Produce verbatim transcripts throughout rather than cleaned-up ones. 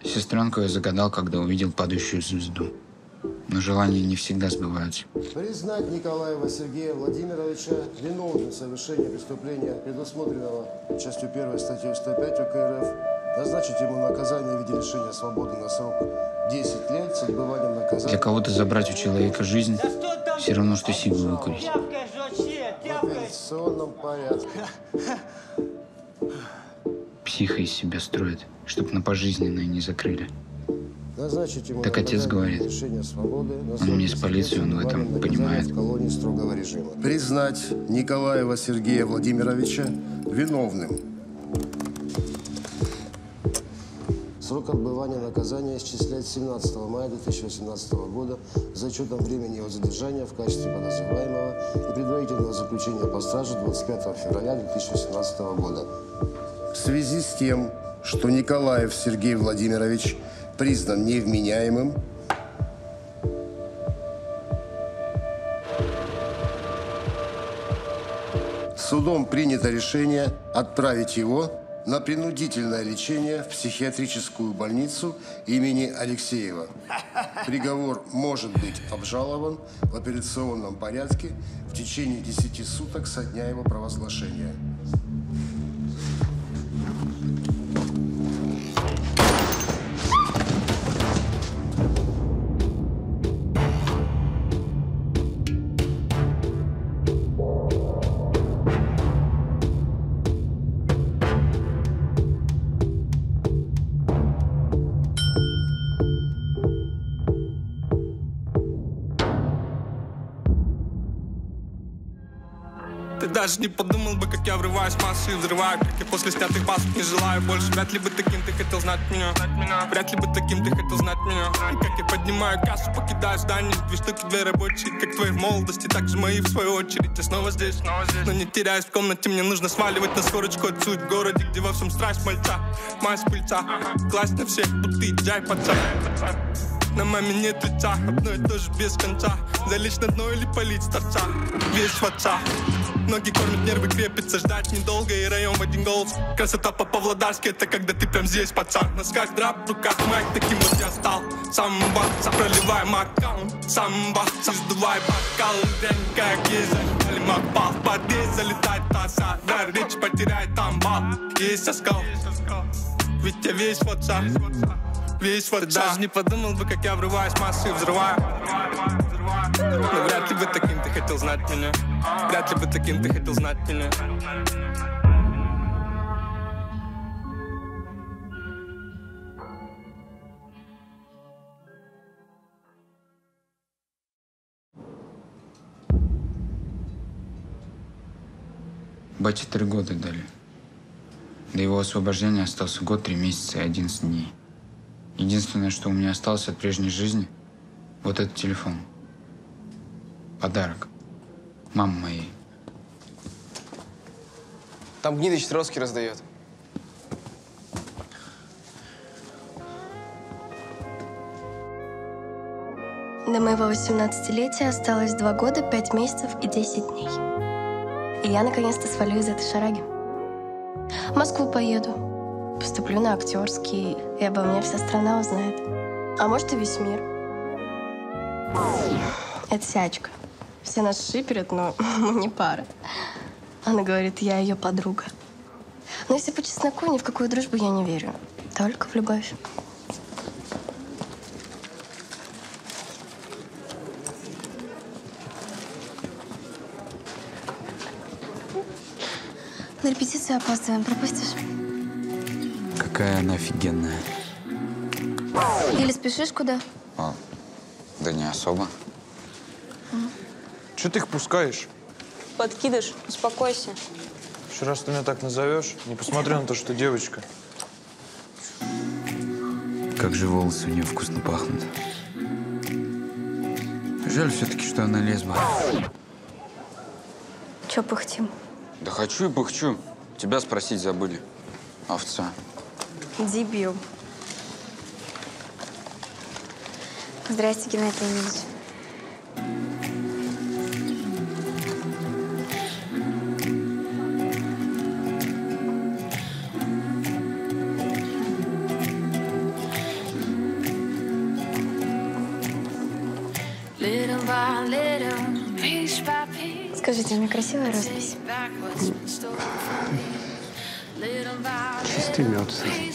Сестренку я загадал, когда увидел падающую звезду. Но желания не всегда сбываются. Признать Николаева Сергея Владимировича виновным в совершении преступления, предусмотренного частью первой статьи сто пять УК РФ, назначить ему наказание в виде лишения свободы на срок десять лет с отбыванием наказания. Для кого-то забрать у человека жизнь все равно, что сигару выкурить. В апелляционном порядке. Психа из себя строит, чтоб на пожизненное не закрыли. Так отец говорит. Он не из полиции, он в этом понимает. В Признать Николаева Сергея Владимировича виновным. Срок отбывания наказания исчислять с семнадцатого мая две тысячи восемнадцатого года за учетом времени его задержания в качестве подозреваемого и предварительного заключения по стражу двадцать пятого февраля две тысячи восемнадцатого года. В связи с тем, что Николаев Сергей Владимирович признан невменяемым, судом принято решение отправить его на принудительное лечение в психиатрическую больницу имени Алексеева. Приговор может быть обжалован в апелляционном порядке в течение десяти суток со дня его провозглашения. Даже не подумал бы, как я врываюсь в массу и взрываю, как я после снятых масок не желаю больше. Вряд ли бы таким ты хотел знать меня, вряд ли бы таким ты хотел знать меня. И как я поднимаю кассу, покидаю здание, две штуки, две рабочие, как твои в молодости, так же мои в свою очередь. Я снова здесь, снова здесь. Но не теряюсь в комнате, мне нужно сваливать на скорочку отсюда в городе, где во всем страсть мальца, мазь пыльца, класть на всех, будто и джай пацан. На маме нет лица, одно и то же без конца. Залечь на дно или полить с торца, весь в отца. Ноги кормят, нервы крепятся, ждать недолго и район в один голос. Красота по-павлодарски, это когда ты прям здесь, пацан. На носках драп, в руках майк, таким вот я стал. Самба, проливаем аккаунт, самба, сдувай бокал. День как есть, залетали макпал. В подъезд залетает таса, да, речь потеряет амбал. Есть оскал, ведь я весь в отца. Весь вот даже не подумал бы, как я врываюсь в массу и взрываю. Но вряд ли бы таким ты хотел знать меня. Вряд ли бы таким ты хотел знать меня. Бате три года дали. До его освобождения остался год, три месяца и одиннадцать дней. Единственное, что у меня осталось от прежней жизни, вот этот телефон. Подарок. Мамы моей. Там Гнидыч Троцкий раздает. До моего восемнадцатилетия осталось два года, пять месяцев и десять дней. И я наконец-то свалю из этой шараги. В Москву поеду. Поступлю на актерский, и обо мне вся страна узнает. А может, и весь мир. Это Сячка. Все нас шиперят, но мы не пара. Она говорит, я ее подруга. Но если по чесноку, ни в какую дружбу я не верю. Только в любовь. На репетицию опаздываем, пропустишь? Какая она офигенная. Или спешишь куда? А, да не особо. Mm. Чего ты их пускаешь? Подкидыш, успокойся. Еще раз ты меня так назовешь, не посмотрю на то, что девочка. Как же волосы у нее вкусно пахнут. Жаль все-таки, что она лесба. Че пыхтим? Да хочу и пыхчу. Тебя спросить забыли. Овца. Дебил. Здрасте, Геннадий Леонидович. Скажите, у меня красивая роспись? Чистый мед.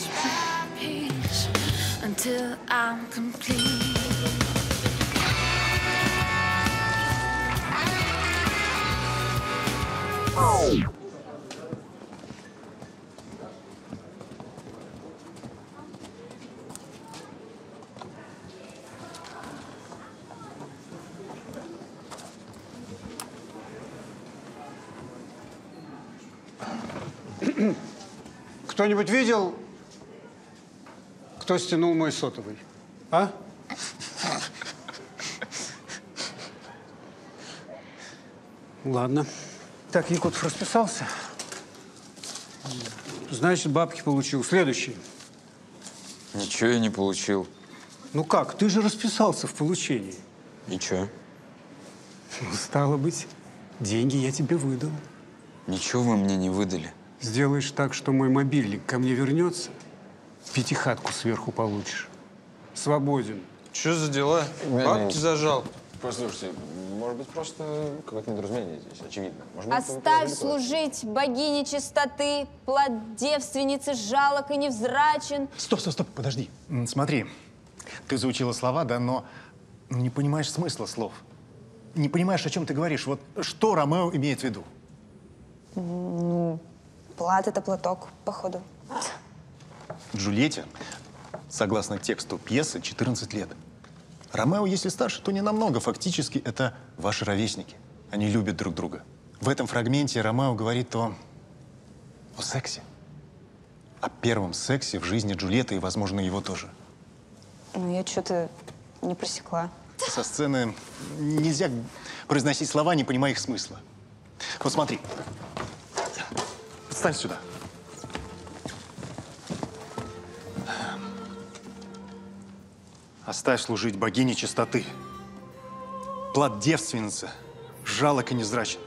Кто-нибудь видел, кто стянул мой сотовый? А? Ладно. Так, Якутов расписался. Значит, бабки получил. Следующий. Ничего я не получил. Ну как? Ты же расписался в получении. Ничего. Ну, стало быть, деньги я тебе выдал. Ничего вы мне не выдали. Сделаешь так, что мой мобильник ко мне вернется, пятихатку сверху получишь. Свободен. Что за дела? Бабки зажал. Послушайте, может быть, просто какое-то недоразумение здесь, очевидно. Может быть, Оставь служить богине чистоты, плод девственницы, жалок и невзрачен. Стоп, стоп, стоп, подожди. М, Смотри, ты заучила слова, да, но не понимаешь смысла слов. Не понимаешь, о чем ты говоришь. Вот что Ромео имеет в виду? Ну, плат — это платок, походу. Джульетте, согласно тексту пьесы, четырнадцать лет. Ромео, если старше, то не намного. Фактически, это ваши ровесники. Они любят друг друга. В этом фрагменте Ромео говорит о, о сексе. О первом сексе в жизни Джульетты и, возможно, его тоже. Ну, я что-то не просекла. Со сцены нельзя произносить слова, не понимая их смысла. Вот смотри. Встань сюда. Оставь служить богине чистоты. Плод девственницы, жалок и невзрачен.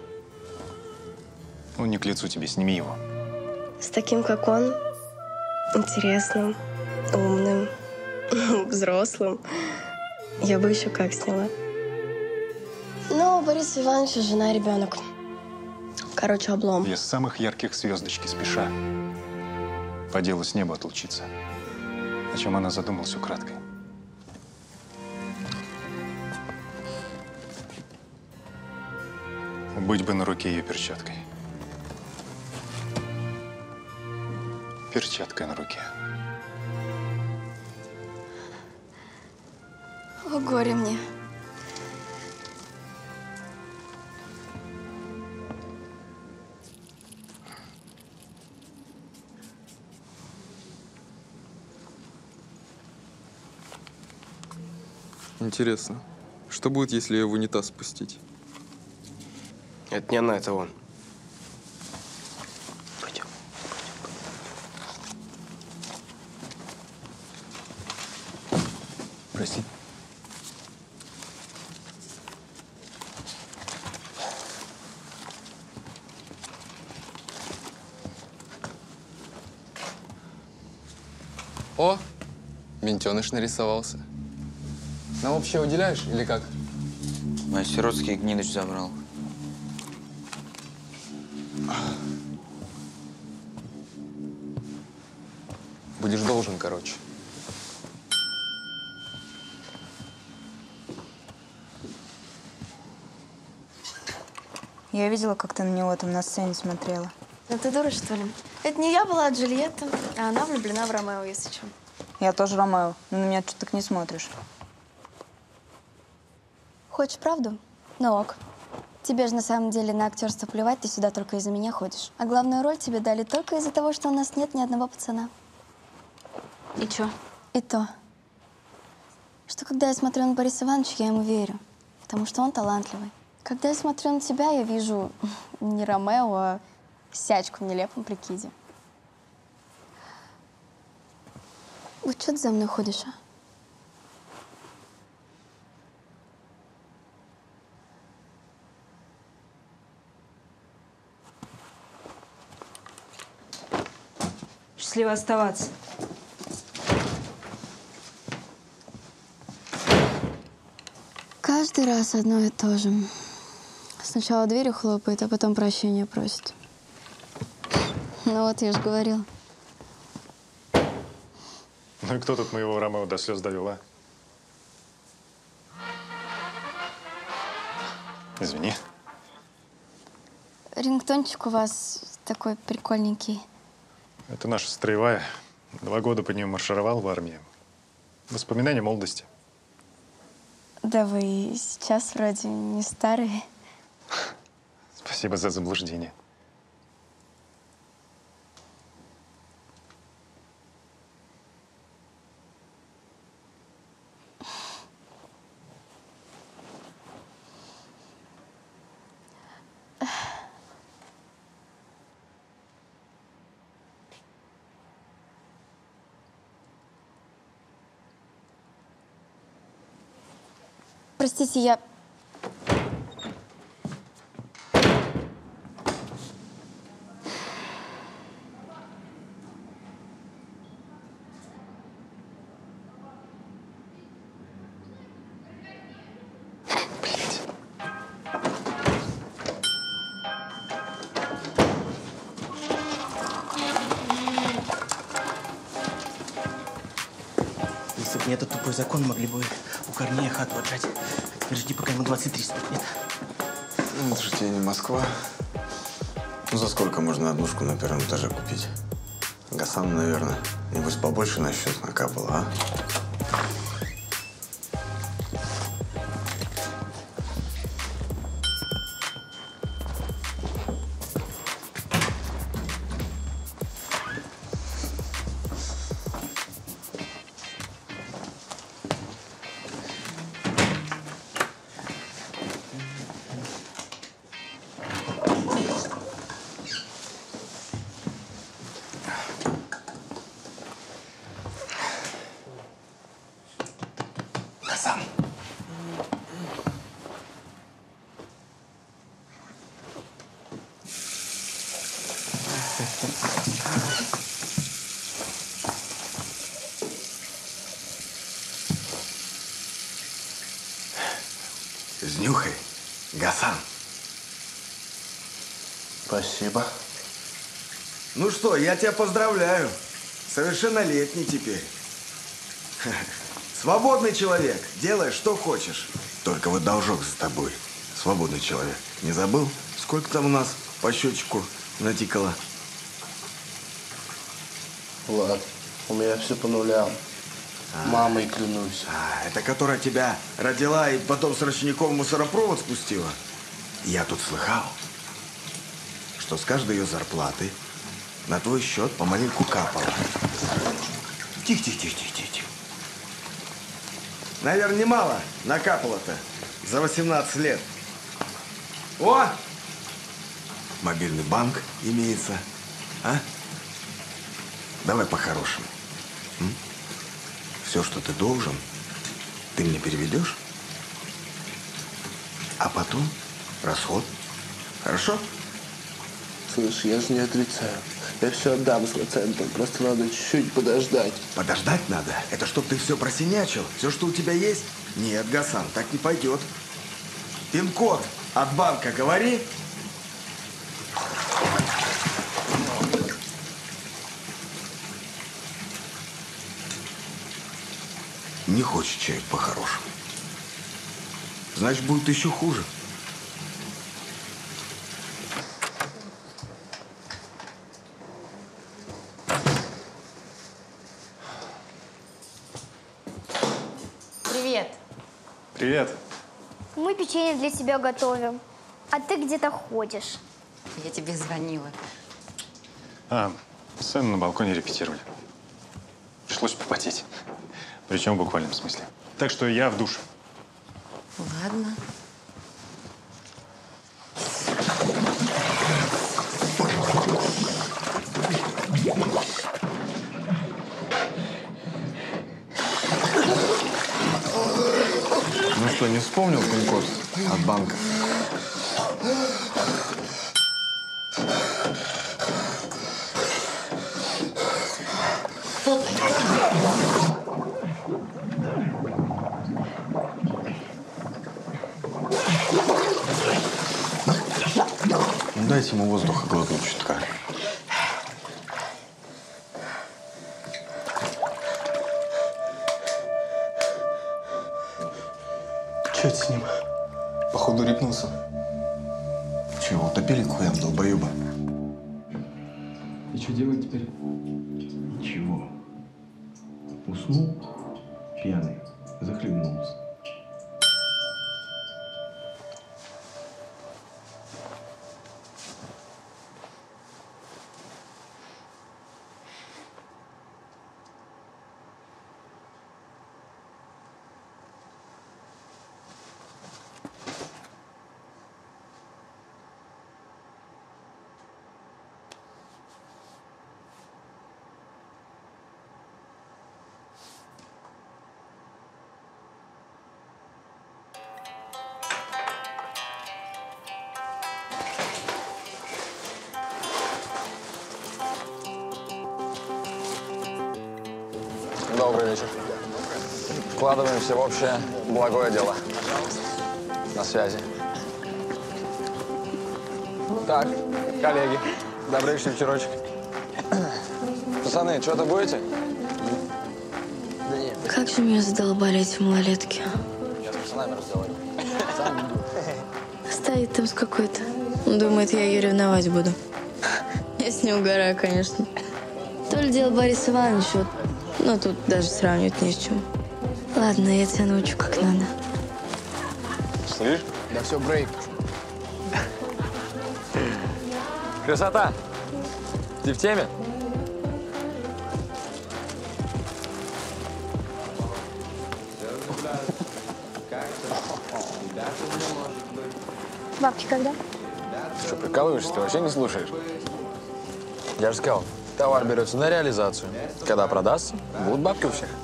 Он не к лицу тебе, сними его. С таким, как он, интересным, умным, взрослым, я бы еще как сняла. Но у Бориса Ивановича жена, ребенок. Короче, облом. Две самых ярких звездочки спеша по делу с неба отлучиться. О чем она задумалась украдкой. Быть бы на руке ее перчаткой. Перчаткой на руке. О, горе мне. Интересно, что будет, если ее в унитаз спустить? Это не она, это он. Пойдем. Прости. О, ментеныш нарисовался. Нам вообще уделяешь или как? Мои сиротские Гнидыч забрал. Будешь должен, короче. Я видела, как ты на него там на сцене смотрела. Ну ты дура, что ли? Это не я была, а Джульетта, а она влюблена в Ромео, если что. Я тоже Ромео, но на меня что-то так не смотришь. Хочешь правду? Ну ок. Тебе же на самом деле на актерство плевать, ты сюда только из-за меня ходишь. А главную роль тебе дали только из-за того, что у нас нет ни одного пацана. И чё? И то, что когда я смотрю на Бориса Ивановича, я ему верю, потому что он талантливый. Когда я смотрю на тебя, я вижу не Ромео, а сячку в нелепом прикиде. Вот что ты за мной ходишь, а? Счастливо оставаться. Каждый раз одно и то же. Сначала дверью хлопает, а потом прощения просит. Ну вот, я же говорила. Ну и кто тут моего Ромео до слез довел, а? Извини. Рингтончик у вас такой прикольненький. Это наша строевая. Два года по ней маршировал в армии. Воспоминания молодости. Да вы сейчас вроде не старые. Спасибо за заблуждение. Простите, я… Если бы не этот тупой закон, могли бы у Корнея хату отжать. Теперь жди, пока ему двадцать три стукнет. Ну, это же тебе не Москва. Ну, за сколько можно однушку на первом этаже купить? Гасан, наверное. Небось, побольше на счет накапало, а? Снюхай, Гасан. Спасибо. Ну что, я тебя поздравляю. Совершеннолетний теперь. Свободный человек. Делай, что хочешь. Только вот должок за тобой. Свободный человек. Не забыл? Сколько там у нас по счетчику натикало? Ладно, у меня все по нулям. А, Мамой клянусь. А, это которая тебя родила и потом с ручником в мусоропровод спустила? Я тут слыхал, что с каждой ее зарплаты на твой счет помаленьку капало. Тихо, тихо, тихо, тихо, тихо. Наверное, немало накапало-то за восемнадцать лет. О! Мобильный банк имеется. А? Давай по-хорошему. Все, что ты должен, ты мне переведешь, а потом расход. Хорошо? Слышь, я же не отрицаю. Я все отдам с процентом. Просто надо чуть-чуть подождать. Подождать надо? Это чтоб ты все просинячил? Все, что у тебя есть? Нет, Гасан, так не пойдет. Пин-код от банка говори. Не хочет человек по-хорошему. Значит, будет еще хуже. Привет. Привет. Мы печенье для тебя готовим, а ты где-то ходишь. Я тебе звонила. А, сцену на балконе репетировали. Пришлось попотеть. Причем в буквальном смысле. Так что я в душ. Ладно. Ну что, не вспомнил пин-код от банка? Дайте ему воздуха глотнуть чутка. Че это с ним? Походу рипнулся. Чего, утопили к хуям долбоеба? И что делать теперь? Ничего. Уснул, пьяный, захлебнулся. Добрый вечер. Вкладываемся в общее благое дело. На связи. Так, коллеги, добрейший вечерочек. Пацаны, что-то будете? Как же меня задолбали эти малолетки. Я с пацанами разговариваю. Стоит там с какой-то. Думает, я ее ревновать буду. Я с ним угораю, конечно. То ли дело Борис Иванович, вот. Но тут даже сравнивать не с чем. Ладно, я тебя научу как надо. Слышь? Да все, брейк. Красота! Ты в теме? Бабки когда? Ты что, прикалываешься? Ты вообще не слушаешь? Я же сказал, товар берется на реализацию. Когда продастся, будут бабки у всех.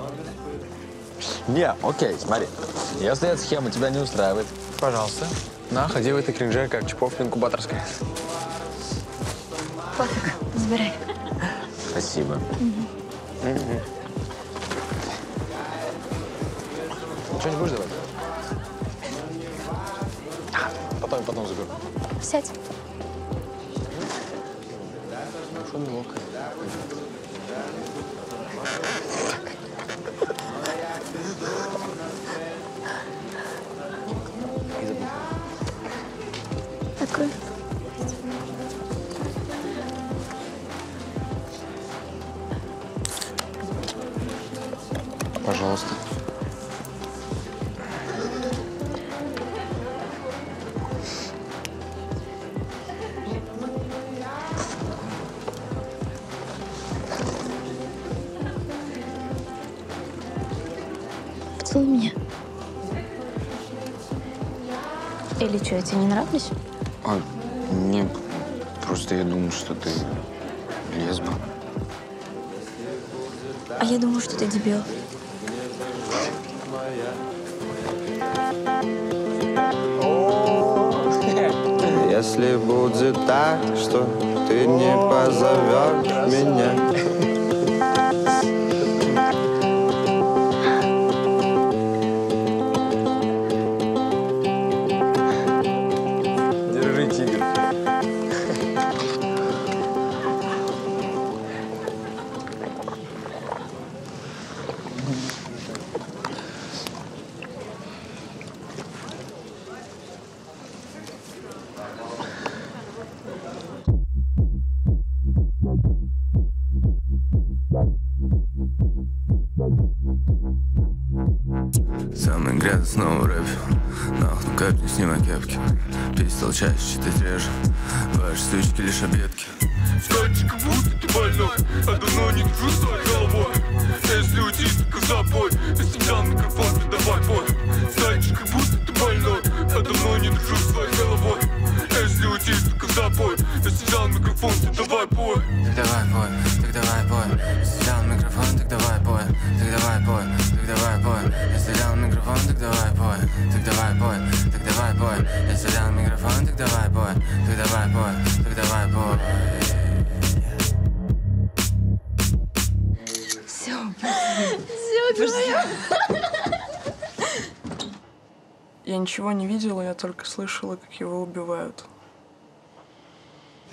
Не, окей, смотри. Если эта схема тебя не устраивает, пожалуйста, на, ходи в этой кринже, как чипов инкубаторской. Пофиг, забирай. Спасибо. Угу. Угу. Ничего не будешь давать? Потом, потом заберу. Сядь. Шум мелок. Открой. Пожалуйста. Поцелуй меня. Или что, я тебе не нравлюсь? А, не, просто я думал, что ты лесба. А я думаю, что ты дебил. Если будет так, что ты не позовешь меня. Держи, тигр. Самый грязный снова рэп. Нахуй, ну капни, снимай кепки. Пись толчаешь, читать реже. Ваши стычки лишь объедки. Скажешь, как будто ты больной. Я давно не дружу своей головой. Если уйти, только в запой. Если взял микрофон, ты давай пой. Скажешь, как будто ты больной. Я давно не дружу своей головой. Если уйти, только в запой. Если взял микрофон, ты давай пой. Так давай пой, так давай пой. Если взял микрофон, так давай пой. Так давай пой, так давай пой. Если взял микрофон, так давай пой. Так давай пой, так давай пой. Если взял микрофон, так давай пой. Так давай пой, так давай пой. Все, все, говорю. Я ничего не видела, я только слышала, как его убивают.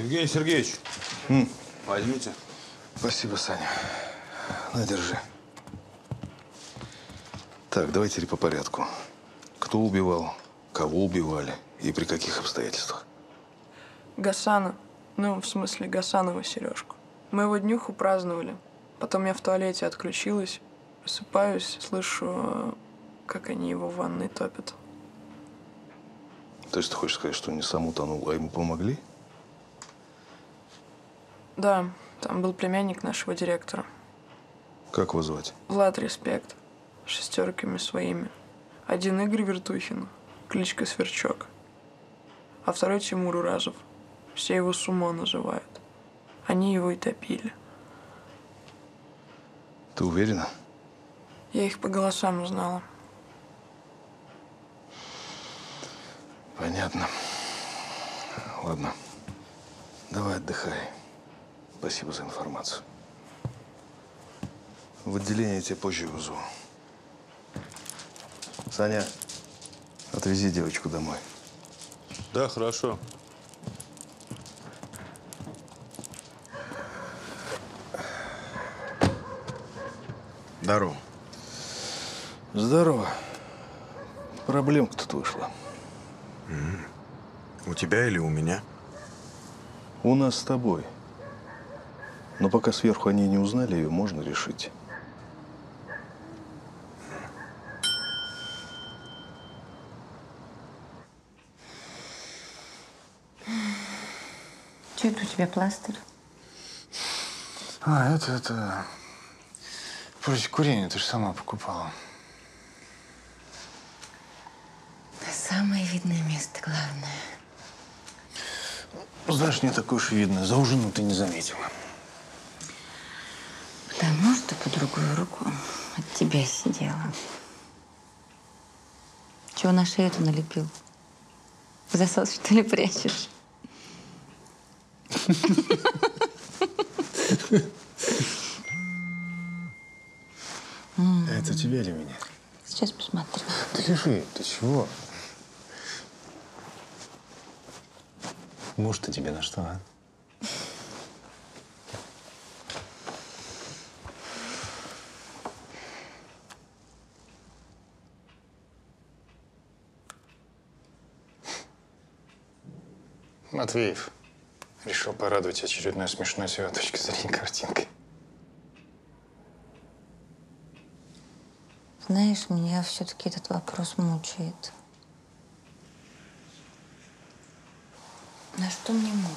Евгений Сергеевич, М. возьмите. Спасибо, Саня. На, держи. Так, давайте теперь по порядку. Кто убивал, кого убивали и при каких обстоятельствах? Гасана. Ну, в смысле, Гасанова Сережку. Мы его днюху праздновали. Потом я в туалете отключилась. Просыпаюсь, слышу, как они его в ванной топят. То есть ты хочешь сказать, что не сам утонул, а ему помогли? Да, там был племянник нашего директора. Как его звать? Влад Респект. Шестерками своими. Один Игорь Вертухин, кличка Сверчок. А второй Тимур Уразов. Все его Сумо называют. Они его и топили. Ты уверена? Я их по голосам узнала. Понятно. Ладно. Давай отдыхай. Спасибо за информацию. В отделение я тебя позже вызову. Саня, отвези девочку домой. Да, хорошо. Здорово. Здорово. Проблемка тут вышла. М-м. У тебя или у меня? У нас с тобой. Но пока сверху они не узнали, ее можно решить. Что это у тебя, пластырь? А, это, это... Против курения, ты же сама покупала. Самое видное место, главное. Ну, знаешь, не такое уж и видно. За ужином ты не заметила. Потому что по другую руку от тебя сидела. Чего на шею-то налепил? Засос, что ли, прячешь? Это тебе или меня? Сейчас посмотрю. Ты лежи, ты чего? Муж-то тебе на что, а? Матвеев решил порадовать очередной смешной с его точки зрения картинкой. Знаешь, меня все-таки этот вопрос мучает. На что мне муж?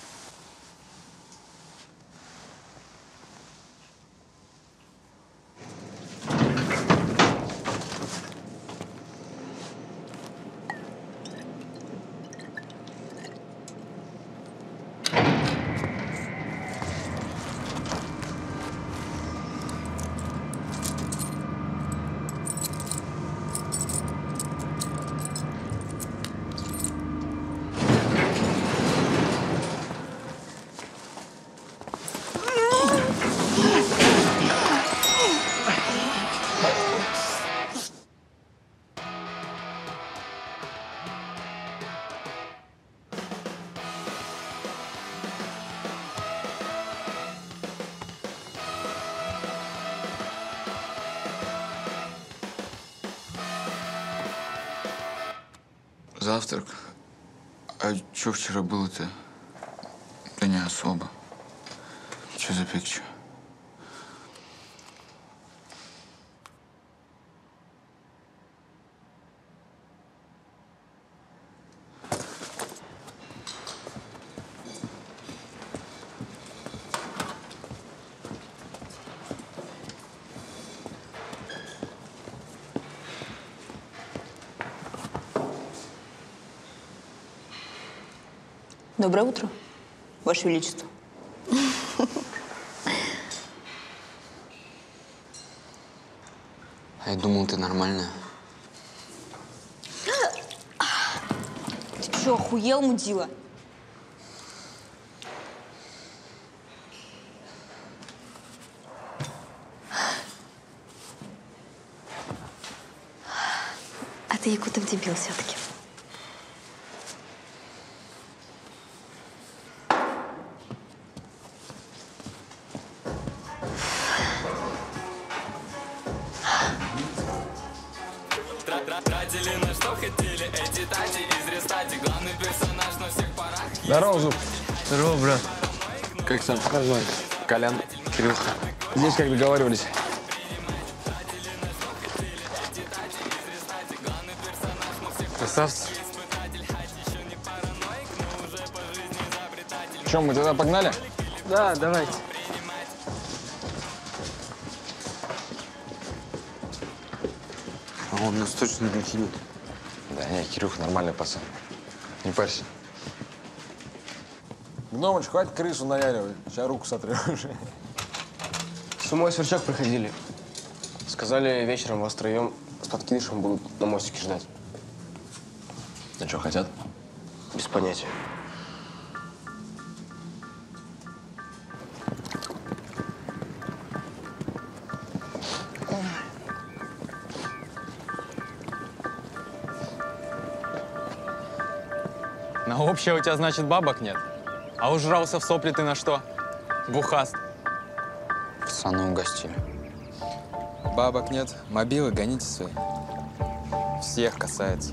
Завтрак? А что вчера было-то? Да не особо. Что за пикчу? Доброе утро, Ваше Величество. А я думал, ты нормальная. Ты что, охуел, мудила? А ты якутов дебил все-таки. Тратили на что хотели эти тати из рестати. Главный персонаж на всех парах. Здорово, Зуб. Здорово, брат. Как сам? Нормально. Колян, Кирюха. Здесь как договаривались. Красавцы. Чем, мы тогда погнали? Да, давайте. А он нас точно не кинет. Да не, Кирюха нормальный пацан. Не парься. Гномыч, хватит крысу наяривать. Сейчас руку сотрешь. С умой сверчок приходили. Сказали, вечером вас троем с подкидышем будут на мостике ждать. А что, хотят? Без понятия. На общее у тебя, значит, бабок нет? А ужрался в сопли ты на что? Бухаст. Пацаны угостили. Бабок нет, мобилы гоните свои. Всех касается.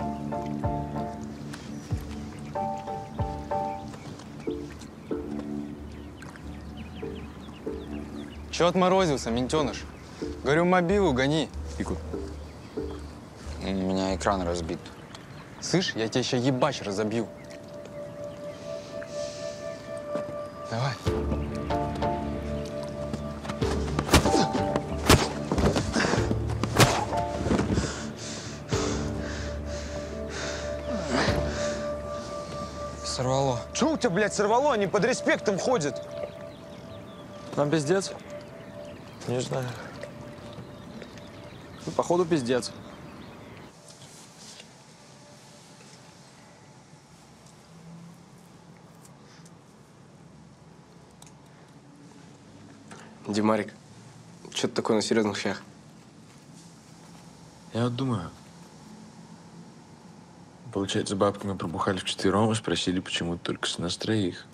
Чего отморозился, ментеныш? Говорю, мобилу гони. Ику. У меня экран разбит. Слышь, я тебя еще ебач разобью. Давай. Сорвало. Чего у тебя, блядь, сорвало? Они под респектом ходят. Нам пиздец? Не знаю. Ну, походу, пиздец. Димарик, что ты такой на серьезных щах? Я вот думаю. Получается, бабки мы пробухали вчетвером и спросили почему-то только с нас троих.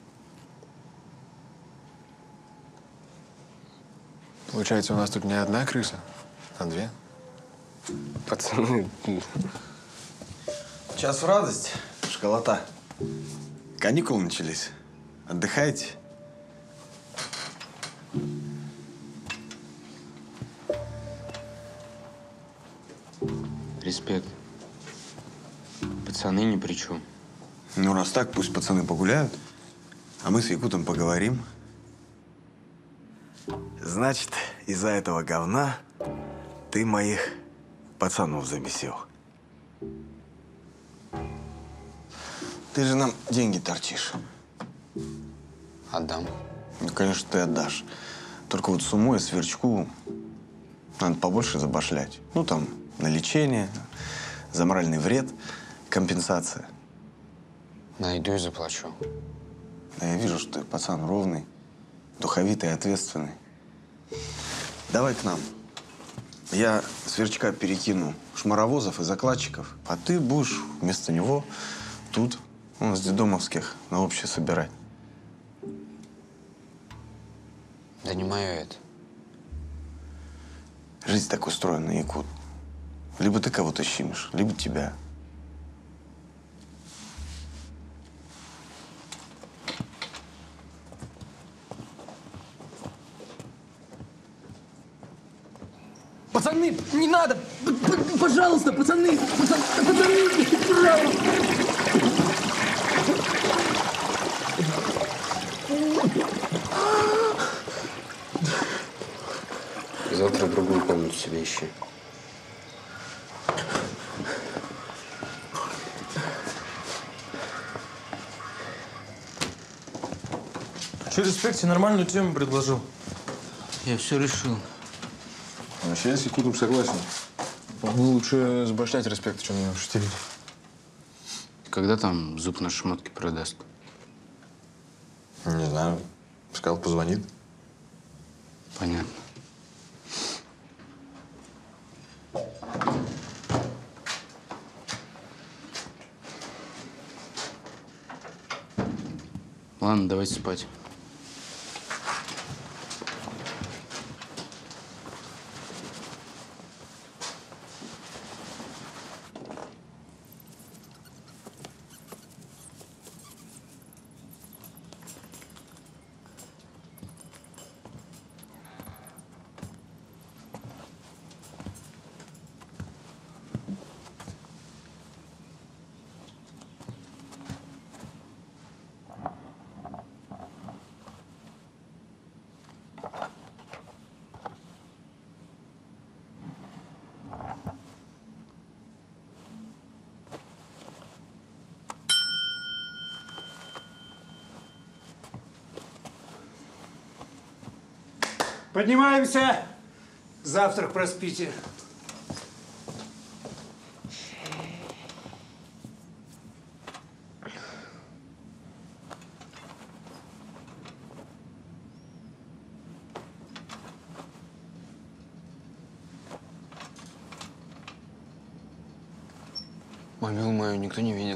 Получается, у нас тут не одна крыса, а две. Пацаны. Час в радость, школота. Каникулы начались. Отдыхайте. Респект. Пацаны ни при чем. Ну, раз так, пусть пацаны погуляют, а мы с Якутом поговорим. Значит, из-за этого говна ты моих пацанов замесил. Ты же нам деньги торчишь. Отдам. Ну, конечно, ты отдашь. Только вот с умой, сверчку надо побольше забашлять. Ну, там, на лечение, за моральный вред, компенсация. Найду и заплачу. Да я вижу, что ты пацан ровный, духовитый и ответственный. Давай к нам. Я сверчка перекину шмаровозов и закладчиков, а ты будешь вместо него тут, ну, с детдомовских, на общее собирать. Да не мое это. Жизнь так устроена, Якут. Либо ты кого-то щимишь, либо тебя. Пацаны, не надо! П- п- Пожалуйста, пацаны! Пацаны, пацаны, пожалуйста! Завтра другую комнату себе ищи. Че, респекте, нормальную тему предложил? Я все решил. Вообще, я с Якутом согласен. Ну, лучше забашлять респект, чем меня шутить. Когда там Зуб на шмотки продаст? Не знаю. Сказал, позвонит. Понятно. Ладно, давайте спать. Поднимаемся. Завтрак проспите. Мобилу мою никто не видел.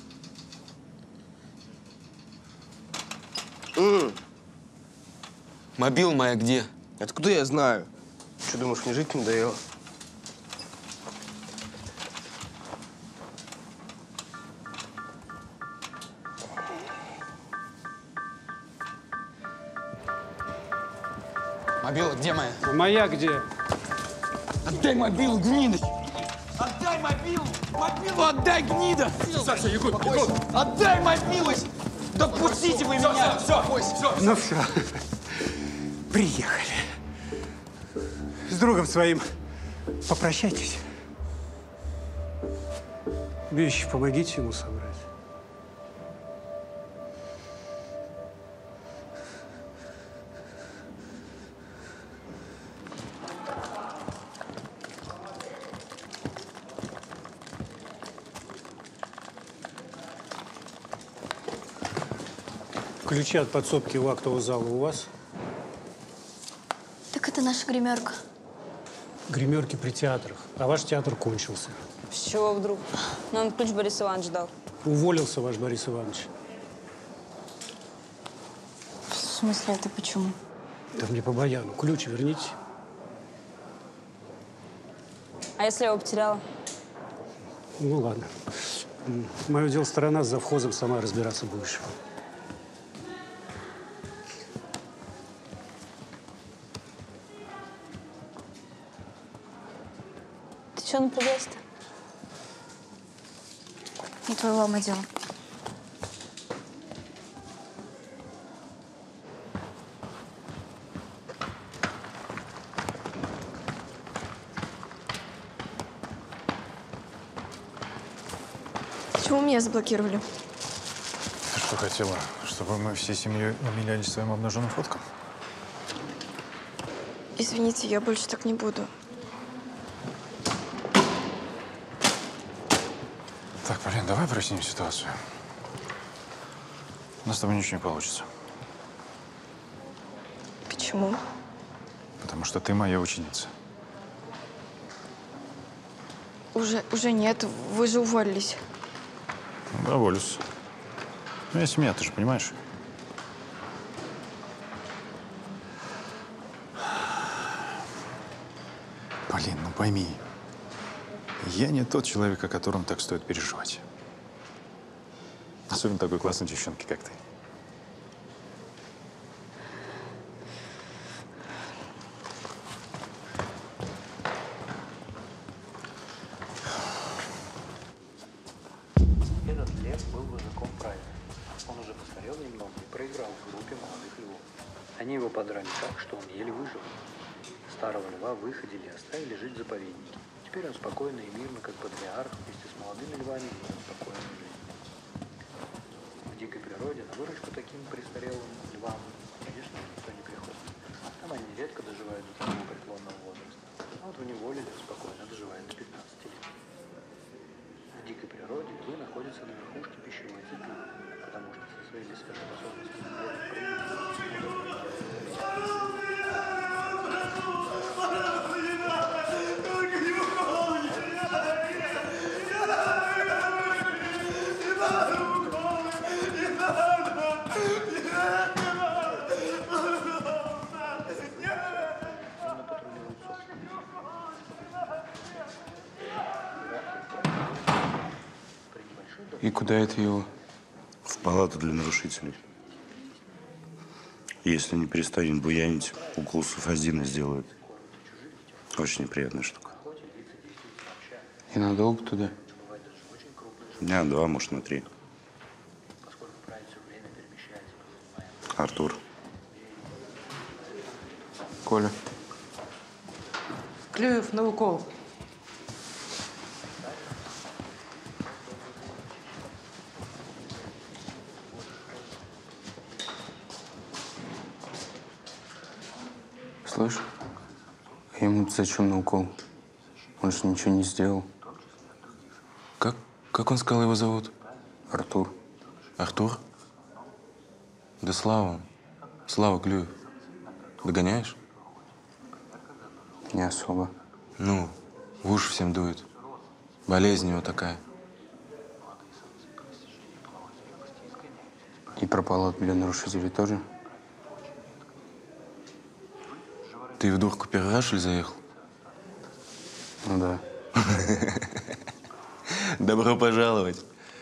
Mm. Мобила моя где? Откуда я знаю? Что, думаешь, мне жить надоело? Мобила где моя? А моя где? Отдай мобилу, гнида! Отдай мобилу! Мобилу отдай, гнида! Саша, Егор, Егор! Отдай мобилу! Да пустите вы меня! Все, все, Ну все, приехали. С другом своим попрощайтесь. Вещи помогите ему собрать. Ключи от подсобки в актового зала у вас? Так это наша гримерка. Гримерки при театрах, а ваш театр кончился. С чего вдруг? Нам ключ Борис Иванович дал. Уволился ваш Борис Иванович. В смысле, это почему? Да мне по баяну. Ключ верните. А если я его потеряла? Ну ладно. Мое дело сторона, с завхозом сама разбираться будешь. Ты что напугался-то? Не твоего ума дело. Почему меня заблокировали? Ты что хотела? Чтобы мы всей семьей умилялись своим обнаженным фоткам? Извините, я больше так не буду. Так, Полин, давай проясним ситуацию. У нас с тобой ничего не получится. Почему? Потому что ты моя ученица. Уже, уже нет, вы же уволились. Ну, да, уволюсь. У меня семья, ты же понимаешь? Полин, ну пойми, я не тот человек, о котором так стоит переживать. Особенно такой классной девчонки, как ты. Этот лев был вожаком правильным. Он уже постарел немного и проиграл в группе молодых львов. Они его подрали так, что он еле выжил. Старого льва выходили и оставили жить в заповеднике. Теперь он спокойно и мирно, как патриарх, вместе с молодыми львами живет спокойную жизнь. В дикой природе на выручку таким престарелым львам, конечно, никто не приходит. Там они редко доживают до такого преклонного возраста. А вот в неволе лев спокойно доживает до пятнадцати лет. В дикой природе львы находятся на верхушке пищевой цепи, потому что со своими сверхспособностями львов И куда это его? В палату для нарушителей. Если не перестанет буянить, укол суфазина сделают. Очень неприятная штука. И надолго туда? Дня два, может, на три. Артур. Коля. Клюев на укол. Слышь? ему зачем на укол? Он же ничего не сделал. Как, как он сказал, его зовут? Артур. Артур? Да Слава. Слава Клюев. Догоняешь? Не особо. Ну, в уши всем дует. Болезнь у него такая. И пропало от нарушителей тоже? Ты в дурку первый раз, что ли, заехал? Ну да. Добро пожаловать.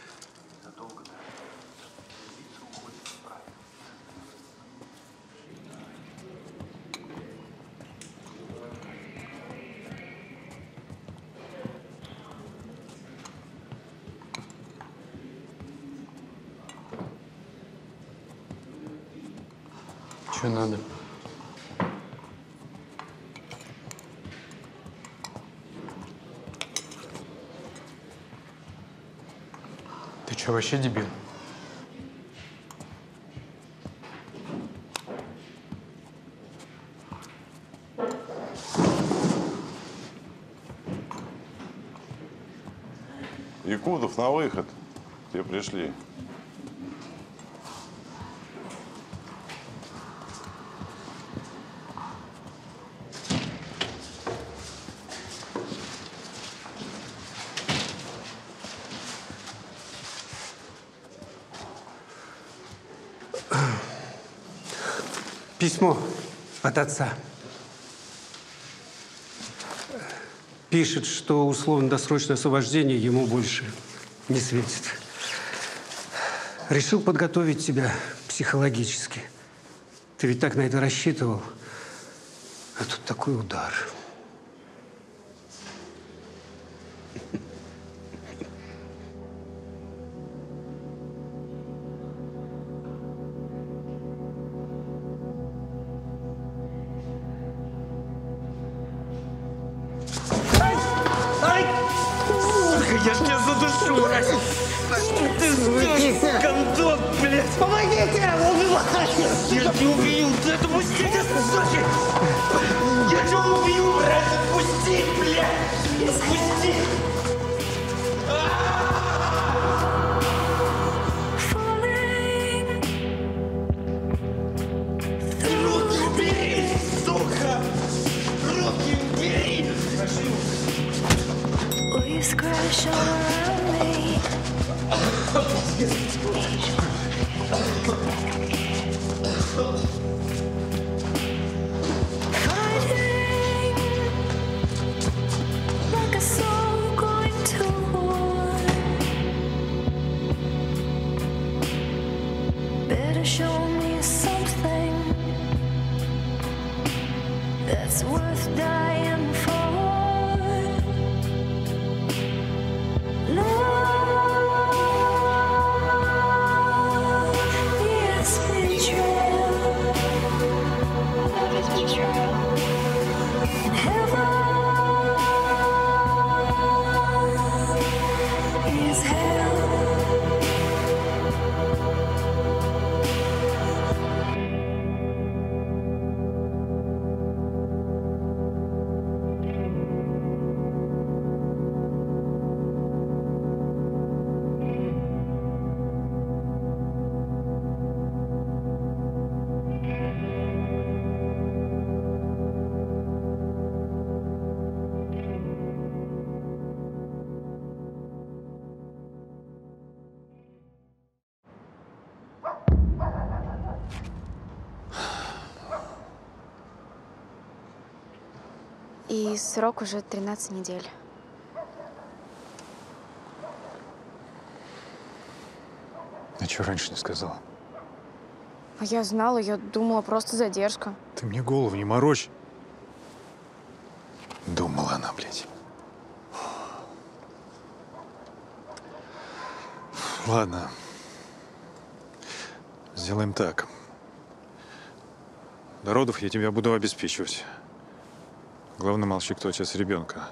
Что надо? Ты что, вообще дебил? Якутов, на выход. Те пришли. Письмо от отца. Пишет, что условно-досрочное освобождение ему больше не светит. Решил подготовить тебя психологически. Ты ведь так на это рассчитывал. А тут такой удар. Я ж тебя задушу, мразь! Что ты сделал, кондон, блядь? Помогите! Убивайте! Я тебя убью! Да отпустите, суки! Я тебя убью, мразь! Отпусти, блядь! Отпусти! Руки убери, сука! Руки убери! Waves crash all around me. Fighting like a soul going to war. Better show me something that's worth dying for. И срок уже тринадцать недель. А что раньше не сказала? А я знала, я думала, просто задержка. Ты мне голову не морочь. Думала она, блядь. Ладно. Сделаем так. До родов я тебя буду обеспечивать. Главное, молчи, кто отец ребенка.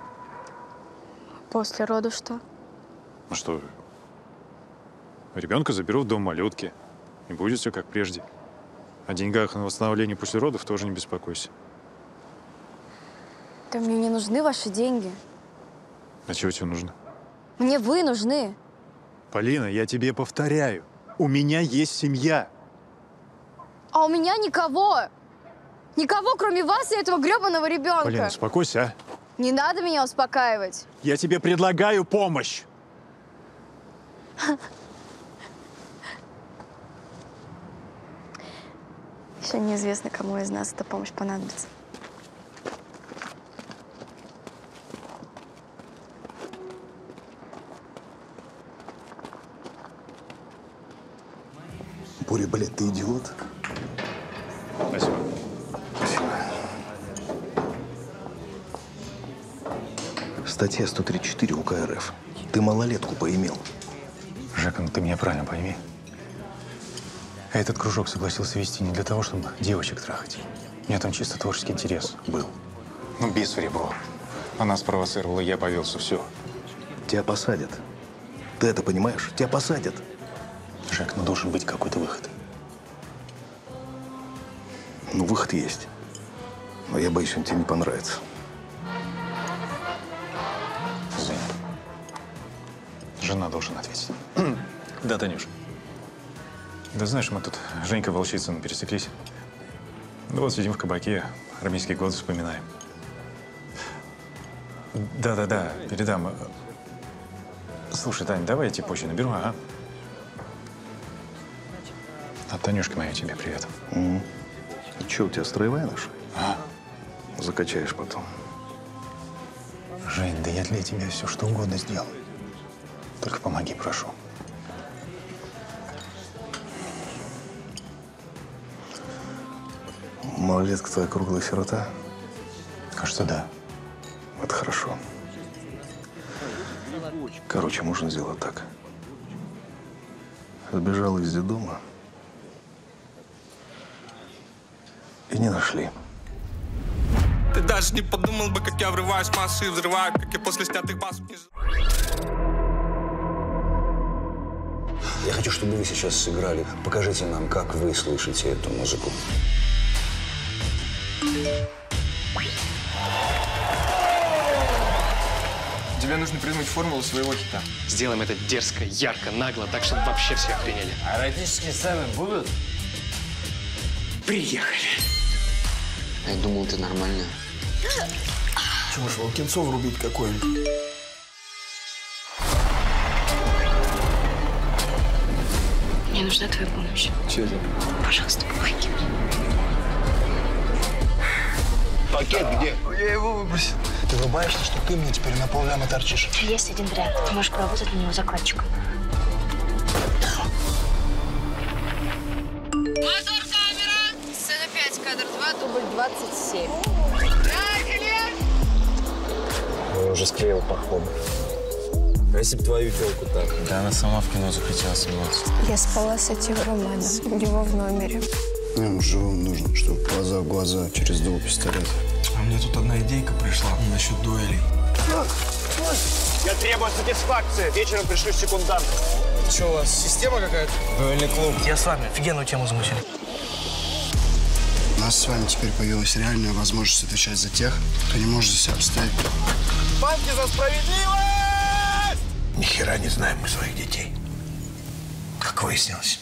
После родов что? Ну что, ребенка заберу в дом малютки. И будет все как прежде. О деньгах на восстановление после родов тоже не беспокойся. Да мне не нужны ваши деньги. А чего тебе нужно? Мне вы нужны. Полина, я тебе повторяю. У меня есть семья. А у меня никого. Никого, кроме вас и этого гребаного ребенка. Полина, успокойся, а. Не надо меня успокаивать. Я тебе предлагаю помощь. Еще неизвестно, кому из нас эта помощь понадобится. Боря, блядь, ты идиот. Спасибо. Спасибо. Статья сто тридцать четыре УК РФ. Ты малолетку поимел. Жека, ну ты меня правильно пойми. Я этот кружок согласился вести не для того, чтобы девочек трахать. У меня там чисто творческий интерес был. Ну, бес в ребро. Она спровоцировала, я повелся, все. Тебя посадят. Ты это понимаешь? Тебя посадят. Жек, ну должен быть какой-то выход. Ну, выход есть. Но я боюсь, он тебе не понравится. Займ. Жена должен ответить. Да, Танюш. Да знаешь, мы тут с Женькой Волчицыным пересеклись. Ну вот сидим в кабаке, армейские годы вспоминаем. Да-да-да, передам. Слушай, Тань, давай я тебе позже наберу, ага. А Танюшка моя, тебе привет. Угу. Че, у тебя строевая наша? А? Закачаешь потом. Жень, да я для тебя все что угодно сделаю. Только помоги, прошу. Малолетка твоя круглая сирота? Кажется, да. Это хорошо. Короче, можно сделать так. Сбежала из детдома. И не нашли. Ты даже не подумал бы, как я врываюсь в массы и взрываю, как я после снятых басов не... Я хочу, чтобы вы сейчас сыграли. Покажите нам, как вы слышите эту музыку. Тебе нужно придумать формулу своего хита. Сделаем это дерзко, ярко, нагло, так, чтобы вообще все охренели. А эротические сцены будут? Приехали. Я думал, ты нормальная. Чего ж, Волкинцов рубить какой-нибудь? Мне нужна твоя помощь. Че это? Пожалуйста, помоги мне. Пакет где? Я его выбросил. Ты улыбаешься, что ты мне теперь на полляма торчишь? Есть один вариант. Ты можешь поработать на него закладчиком. Мотор, камера! Сцена пять, кадр два, дубль двадцать семь. Я уже склеил, походу. А если бы твою телку так? Да она сама в кино захотела сниматься. Я спала с этим Романом у него в номере. Нам живым нужно, чтобы глаза в глаза через два пистолета. А мне тут одна идейка пришла насчет дуэлей. Я требую сатисфакции. Вечером пришлю секунданта. Что, у вас система какая-то? Дуэльный клуб. Я с вами. Офигенную тему замутили. У нас с вами теперь появилась реальная возможность отвечать за тех, кто не может за себя постоять. Банки за справедливость! Ни хера не знаем мы своих детей. Как выяснилось.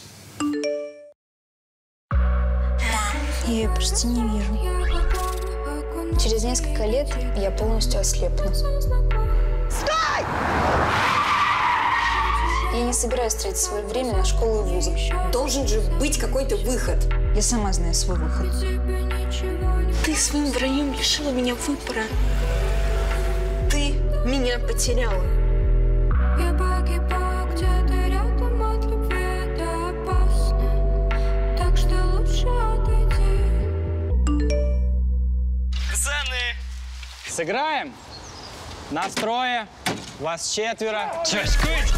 Я ее почти не вижу. Через несколько лет я полностью ослепну. Стой! Я не собираюсь тратить свое время на школу и вузы. Должен же быть какой-то выход. Я сама знаю свой выход. Ты своим враньем лишила меня выбора. Ты меня потеряла. Я погибаю где-то рядом от любви, это опасно. Так что лучше отойди. Пацаны! Сыграем? Нас трое, вас четверо. Чашкать!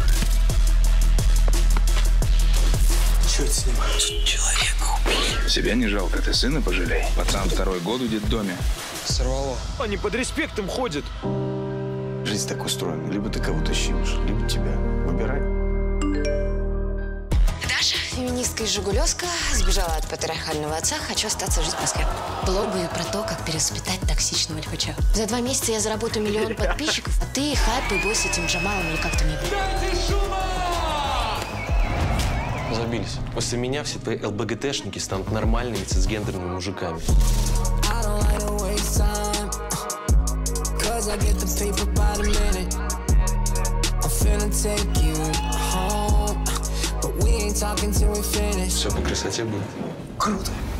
Что это снимаешь? Человека убили. Себя не жалко, ты сына пожалей. Пацан второй год в детдоме. Сорвало. Они под респектом ходят. Жизнь так устроена. Либо ты кого-то щемишь, либо тебя. Выбирай. Даша, феминистка из Жигулевска, сбежала от патриархального отца, хочу остаться жить в Москве. Блогаю про то, как перевоспитать токсичного альфача. За два месяца я заработаю миллион подписчиков, а ты, хайп и бой с этим Джамалом или как-то не будет. Забились. После меня все твои ЛБГТшники станут нормальными цисгендерными мужиками. Все по красоте будет. Круто.